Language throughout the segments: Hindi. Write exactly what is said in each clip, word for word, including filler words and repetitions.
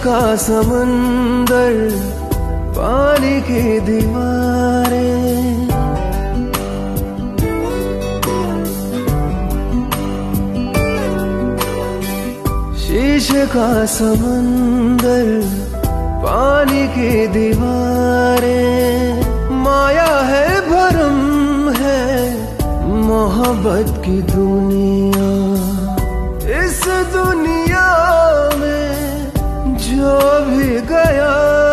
का समंदर, पानी की दीवारें, शीशे का समंदर, पानी की दीवारें, माया है भरम है मोहब्बत की दुनिया। इस दुनिया में जो भी गया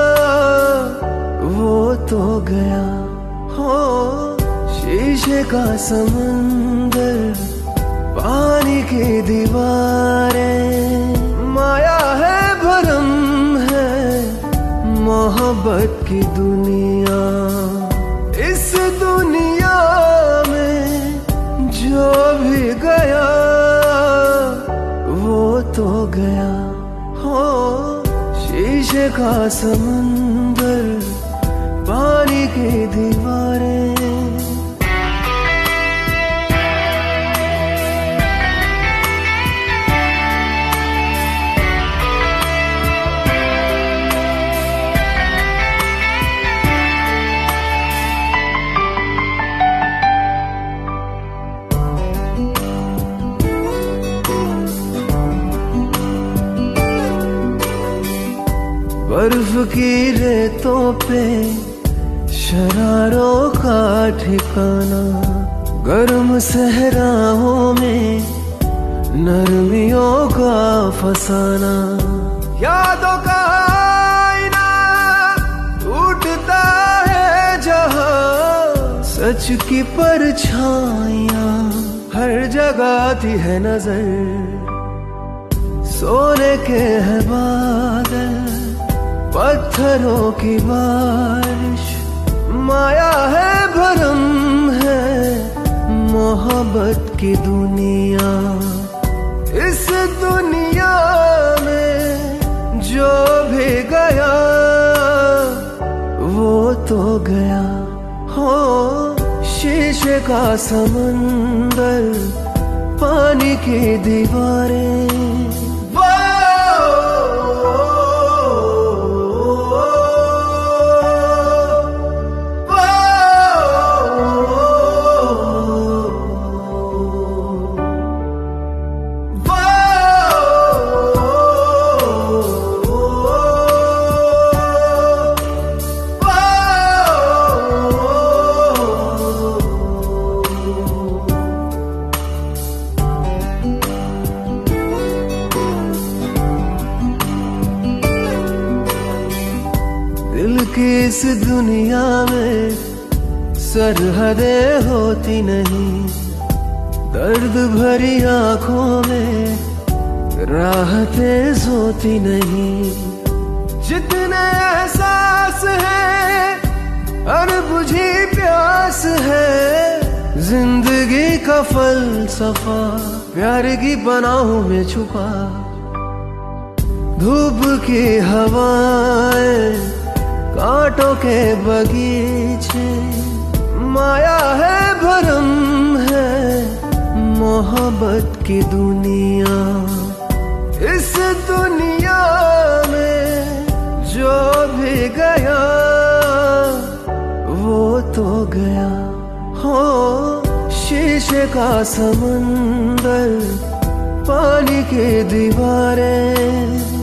वो तो गया। हो शीशे का समंदर, पानी की दीवारें, माया है भरम है मोहब्बत की दुनिया। इस दुनिया में जो भी गया वो तो गया। हो शीशे का समंदर, पानी की दीवारें। बर्फ की रेतों पे शरारों का ठिकाना, गर्म सहराओं में नरमियों का फसाना। यादों का आईना टूटता है जहां, सच की परछाइयां हर जगह आती है नजर। सोने के है बादल, पत्थरों की बारिश, माया है भरम है मोहब्बत की दुनिया। इस दुनिया में जो भी गया वो तो गया। हो शीशे का समंदर, पानी की दीवारें। दिल की इस दुनिया में सरहदें होती नहीं, दर्द भरी आंखों में राहतें सोती नहीं। जितने एहसास है अनबुझी प्यास है, जिंदगी का फलसफा प्यार की पनाहों में छुपा। धूप की हवाएं, कांटों के बगीचे, माया है भरम है मोहब्बत की दुनिया। इस दुनिया में जो भी गया वो तो गया। हो शीशे का समंदर, पानी की दीवारें।